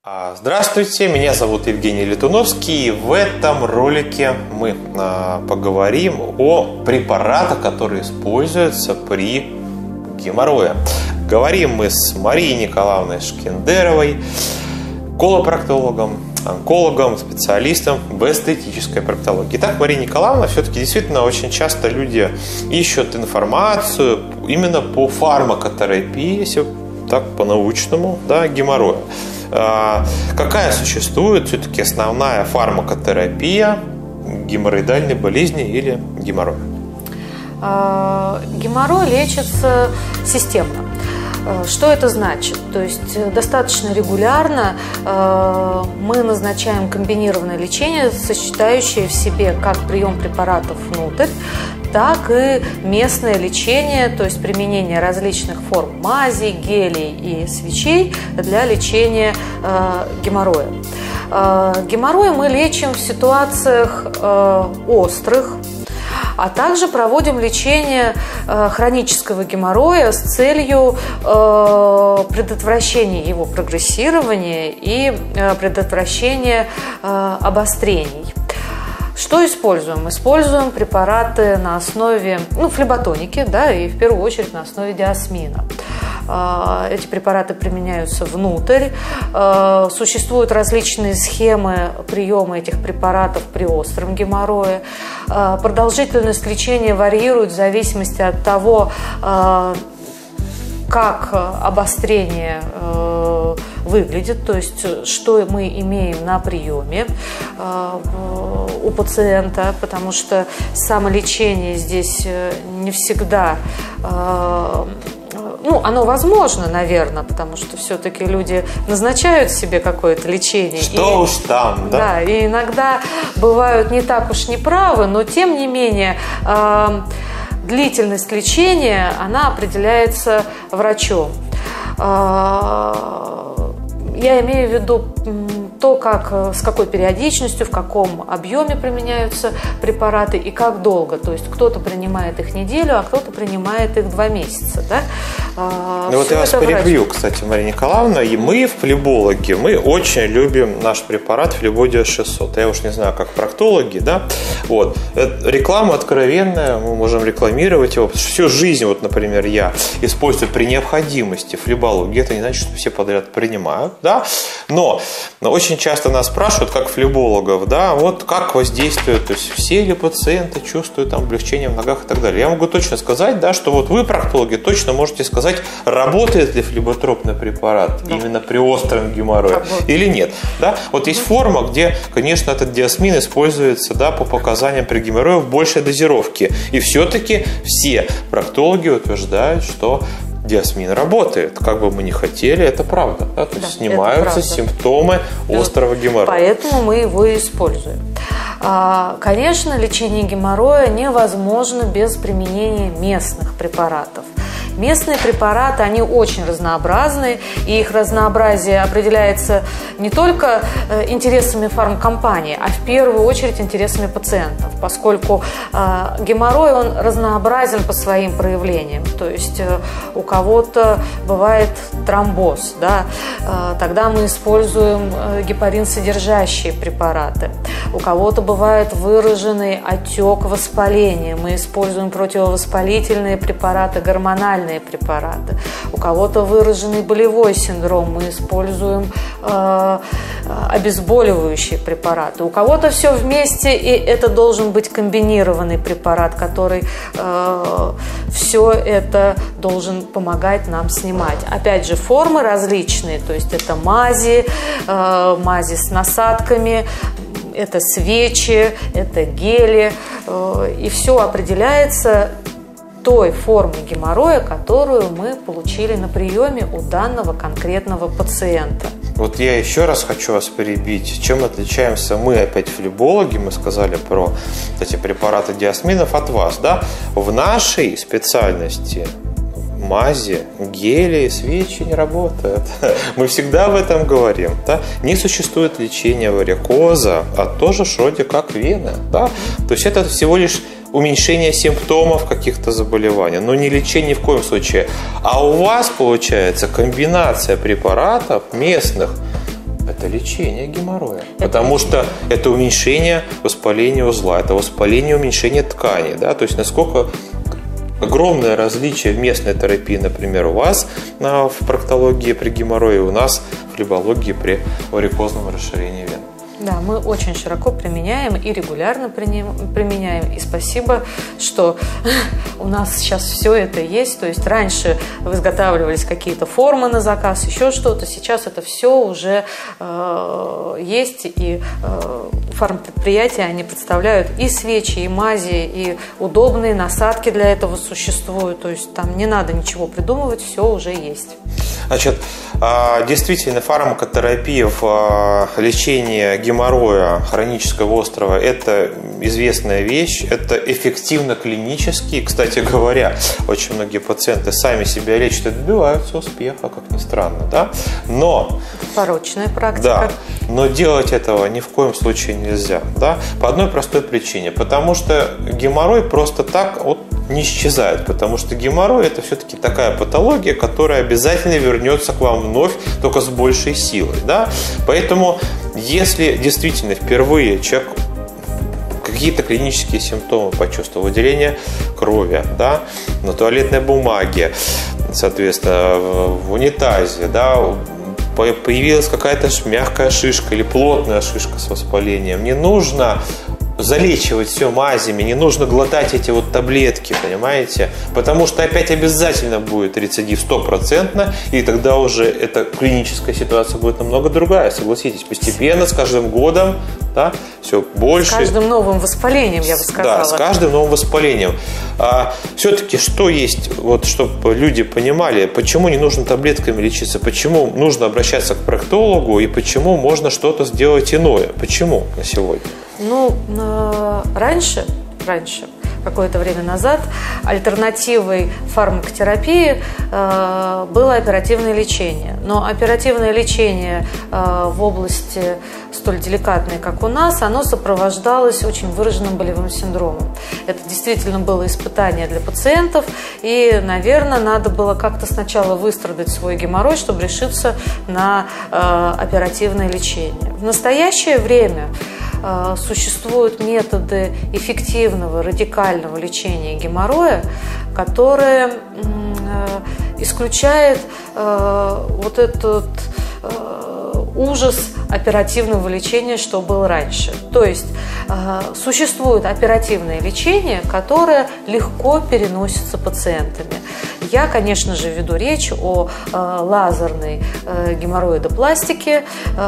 Здравствуйте, меня зовут Евгений Летуновский, и в этом ролике мы поговорим о препаратах, которые используются при геморрое. Говорим мы с Марией Николаевной Шкендеровой, колопроктологом, онкологом, специалистом в эстетической проктологии. Итак, Мария Николаевна, все-таки действительно очень часто люди ищут информацию именно по фармакотерапии, если так по-научному, да, геморроя. Какая существует все-таки основная фармакотерапия геморроидальной болезни или геморроя? Геморрой лечится системно. Что это значит? То есть достаточно регулярно мы назначаем комбинированное лечение, сочетающее в себе как прием препаратов внутрь, так и местное лечение, то есть применение различных форм мазей, гелей и свечей для лечения геморроя. Геморрой мы лечим в ситуациях острых, а также проводим лечение хронического геморроя с целью предотвращения его прогрессирования и предотвращения обострений. Что используем? Используем препараты на основе, флеботоники, да, и в первую очередь на основе диасмина. Эти препараты применяются внутрь. Существуют различные схемы приема этих препаратов при остром геморрое. Продолжительность лечения варьирует в зависимости от того, как обострение выглядит, то есть что мы имеем на приеме у пациента, потому что самолечение здесь не всегда, оно возможно, наверное, потому что все-таки люди назначают себе какое-то лечение. Что уж там, да? Да, и иногда бывают не так уж неправы, но тем не менее длительность лечения, она определяется врачом. Я имею в виду то, с какой периодичностью, в каком объеме применяются препараты и как долго. То есть кто-то принимает их неделю, а кто-то принимает их 2 месяца. Да? Вот я вас перебью, кстати, Мария Николаевна. И мы, флебологи, мы очень любим наш препарат Флебодиа 600. Я уж не знаю, как проктологи, да? Вот. Реклама откровенная, мы можем рекламировать его. Всю жизнь, например, я использую при необходимости флебологию. Это не значит, что все подряд принимают, да? Но очень часто нас спрашивают, как флебологов, да, вот как воздействует, то есть все ли пациенты чувствуют там облегчение в ногах и так далее. Я могу точно сказать, да, что вот вы, проктологи, точно можете сказать, работает ли флеботропный препарат именно при остром геморрое или нет. Да? Вот есть форма, где, конечно, этот диасмин используется, да, по показаниям при геморрое в большей дозировке. И все-таки все проктологи утверждают, что диасмин работает. Как бы мы ни хотели, это правда. Да? То есть снимаются симптомы острого геморроя. Поэтому мы его и используем. Конечно, лечение геморроя невозможно без применения местных препаратов. Местные препараты, они очень разнообразны, и их разнообразие определяется не только интересами фармкомпании, а в первую очередь интересами пациентов, поскольку геморрой, он разнообразен по своим проявлениям. То есть у кого-то бывает тромбоз, да? Тогда мы используем гепарин-содержащие препараты. У кого-то бывает выраженный отек, воспаление, мы используем противовоспалительные препараты, гормональные препараты. У кого-то выраженный болевой синдром, мы используем обезболивающие препараты. У кого-то все вместе, и это должен быть комбинированный препарат, который все это должен помогать нам снимать. Опять же, формы различные, то есть это мази с насадками, это свечи, это гели, и все определяется той формы геморроя, которую мы получили на приеме у данного конкретного пациента. Вот я еще раз хочу вас перебить. Чем отличаемся мы, опять флебологи, мы сказали про эти препараты диасминов от вас, да? В нашей специальности мази, гели, свечи не работают. Мы всегда об этом говорим. Да? Не существует лечения варикоза, а тоже вроде как вены. Да? То есть это всего лишь уменьшение симптомов каких-то заболеваний, но не лечение ни в коем случае. А у вас получается комбинация препаратов местных Это лечение геморроя. Потому что это уменьшение воспаления узла, это воспаление, уменьшение ткани. Да? То есть насколько огромное различие в местной терапии, например, у вас в проктологии при геморрое, у нас в флебологии при варикозном расширении вен. Да, мы очень широко применяем и регулярно применяем. И спасибо, что у нас сейчас все это есть. То есть раньше изготавливались какие-то формы на заказ, еще что-то. Сейчас это все уже есть. И фармпредприятия, они представляют и свечи, и мази, и удобные насадки для этого существуют. То есть там не надо ничего придумывать, все уже есть. Значит, действительно, фармакотерапия в лечении геморроя хронического острого – это известная вещь, это эффективно клинически. Кстати говоря, очень многие пациенты сами себя лечат и добиваются успеха, как ни странно, да? Но порочная практика. Да, но делать этого ни в коем случае нельзя, да? По одной простой причине, потому что геморрой просто так вот не исчезает, потому что геморрой – это все-таки такая патология, которая обязательно вернется к вам вновь, только с большей силой, да? Поэтому, если действительно впервые человек какие-то клинические симптомы почувствовал, выделение крови, да, на туалетной бумаге, соответственно, в унитазе, да, появилась какая-то мягкая шишка или плотная шишка с воспалением, не нужно залечивать все мазями, не нужно глотать эти вот таблетки, понимаете? Потому что опять обязательно будет рецидив 100%, и тогда уже эта клиническая ситуация будет намного другая, согласитесь. Постепенно, с каждым годом, да, все больше. С каждым новым воспалением, я бы сказала. Да, с каждым новым воспалением. Все-таки что есть, вот, чтобы люди понимали, почему не нужно таблетками лечиться, почему нужно обращаться к проктологу и почему можно что-то сделать иное. Почему на сегодня? Ну, раньше, какое-то время назад, альтернативой фармакотерапии было оперативное лечение. Но оперативное лечение в области столь деликатной, как у нас, оно сопровождалось очень выраженным болевым синдромом. Это действительно было испытание для пациентов, и, наверное, надо было как-то сначала выстрадать свой геморрой, чтобы решиться на оперативное лечение. В настоящее время существуют методы эффективного, радикального лечения геморроя, которые исключают вот этот ужас оперативного лечения, что было раньше. То есть существует оперативное лечение, которое легко переносится пациентами. Я, конечно же, веду речь о лазерной геморроидопластике,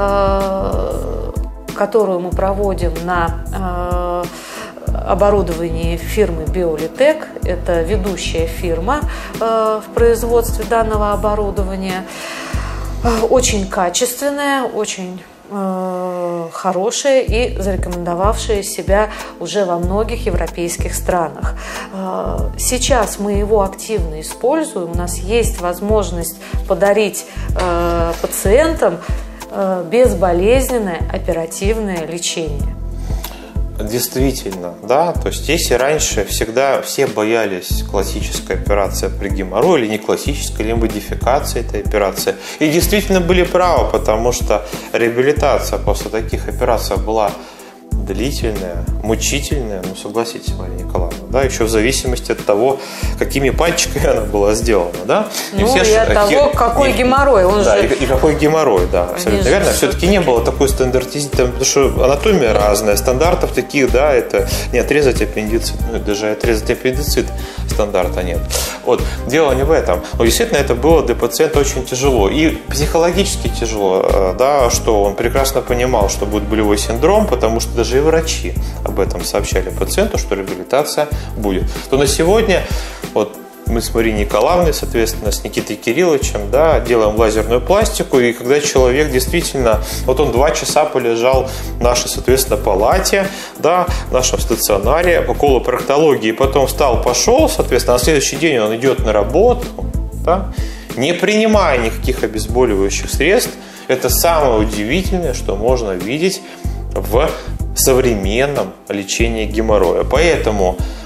которую мы проводим на оборудовании фирмы Биолитек. Это ведущая фирма в производстве данного оборудования. Очень качественная, очень хорошая и зарекомендовавшая себя уже во многих европейских странах. Сейчас мы его активно используем. У нас есть возможность подарить пациентам безболезненное оперативное лечение. Действительно, да, то есть если раньше всегда все боялись классической операции при геморрое или не классической, или модификации этой операции, и действительно были правы, потому что реабилитация после таких операций была длительная, мучительная, ну согласитесь, Мария Николаевна, да, еще в зависимости от того, какими пальчиками она была сделана, да. И от того, какой геморрой. И какой геморрой, да, абсолютно верно. Все-таки не было такой стандартизации, потому что анатомия разная, стандартов таких, да, это не отрезать аппендицит, ну, даже отрезать аппендицит стандарта нет. Вот, дело не в этом. Но действительно это было для пациента очень тяжело и психологически тяжело, да, что он прекрасно понимал, что будет болевой синдром, потому что даже и врачи об этом сообщали пациенту, что реабилитация будет. То на сегодня вот мы с Марией Николаевной, соответственно, с Никитой Кирилловичем, да, делаем лазерную пластику, и когда человек действительно, вот он 2 часа полежал в нашей, соответственно, палате, да, в нашем стационаре по колопроктологии, потом встал, пошел, соответственно, на следующий день он идет на работу, да, не принимая никаких обезболивающих средств, это самое удивительное, что можно видеть в современном лечении геморроя. Поэтому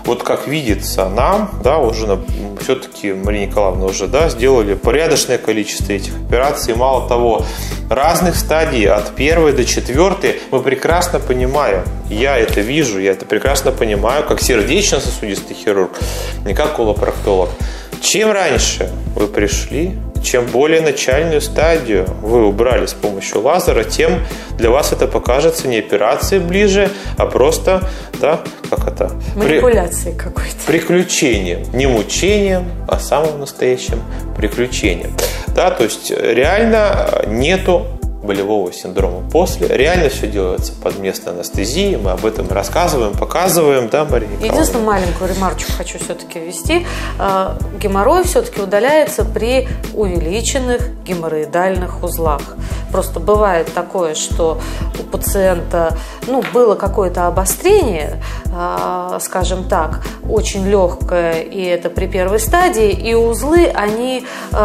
вот как видится нам, да, уже все-таки Мария Николаевна уже, да, сделали порядочное количество этих операций. Мало того, разных стадий от 1 до 4 мы прекрасно понимаем, я это вижу, я это прекрасно понимаю, как сердечно-сосудистый хирург, не как колопроктолог. Чем раньше вы пришли, чем более начальную стадию вы убрали с помощью лазера, тем для вас это покажется не операцией ближе, а просто, да, как это? Манипуляцией какой-то. Приключением. Не мучением, а самым настоящим приключением. Да, то есть реально нету болевого синдрома после. Реально все делается под местной анестезией. Мы об этом рассказываем, показываем, да, Мария Николаевна? Единственную маленькую ремарочку хочу все-таки ввести. Геморрой все-таки удаляется при увеличенных геморроидальных узлах. Просто бывает такое, что у пациента было какое-то обострение, скажем так, очень легкое, и это при первой стадии, и узлы, они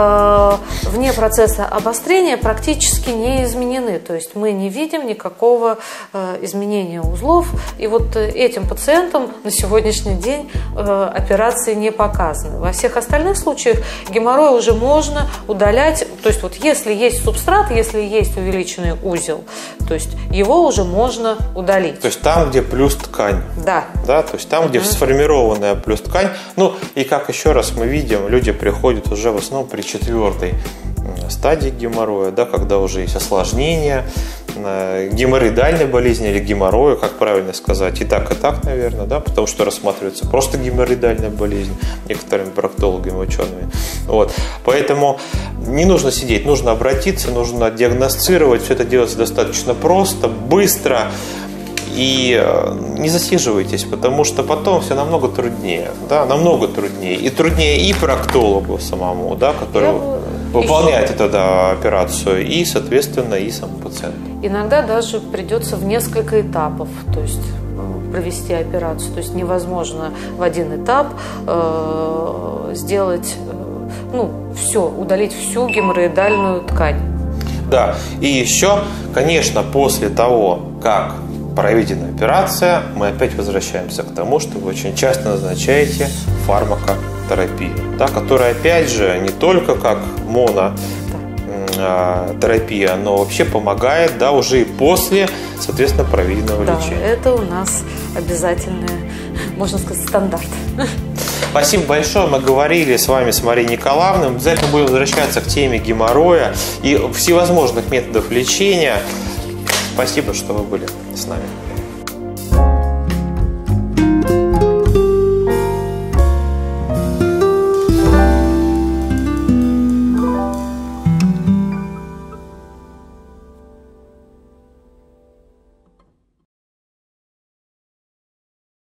вне процесса обострения практически не изменены. То есть мы не видим никакого изменения узлов. И вот этим пациентам на сегодняшний день операции не показаны. Во всех остальных случаях геморрой уже можно удалять. То есть вот если есть субстрат, если есть увеличенный узел, то есть его уже можно удалить. То есть там, где плюс ткань. Да. Да, то есть там, где сформированная плюс ткань. И как еще раз мы видим, люди приходят уже в основном при 4 стадии геморроя, да, когда уже есть осложнения, геморроидальной болезни или геморроя, как правильно сказать, и так, наверное, да, потому что рассматривается просто геморроидальная болезнь некоторыми проктологами, учеными. Вот. Поэтому не нужно сидеть, нужно обратиться, нужно диагностировать, все это делается достаточно просто, быстро. И не засиживайтесь, потому что потом все намного труднее, да, намного труднее. И труднее и проктологу самому, да, который выполняет эту операцию, и, соответственно, и самому пациенту. Иногда даже придется в несколько этапов, то есть провести операцию. То есть невозможно в один этап сделать, все, удалить всю геморроидальную ткань. Да, и еще, конечно, после того, как проведена операция, мы опять возвращаемся к тому, что вы очень часто назначаете фармакотерапию, да, которая, опять же, не только как монотерапия, но вообще помогает, да, уже и после, соответственно, проведенного лечения. Да, это у нас обязательный, можно сказать, стандарт. Спасибо большое. Мы говорили с вами, с Марией Николаевной. Обязательно будем возвращаться к теме геморроя и всевозможных методов лечения. Спасибо, что вы были с нами.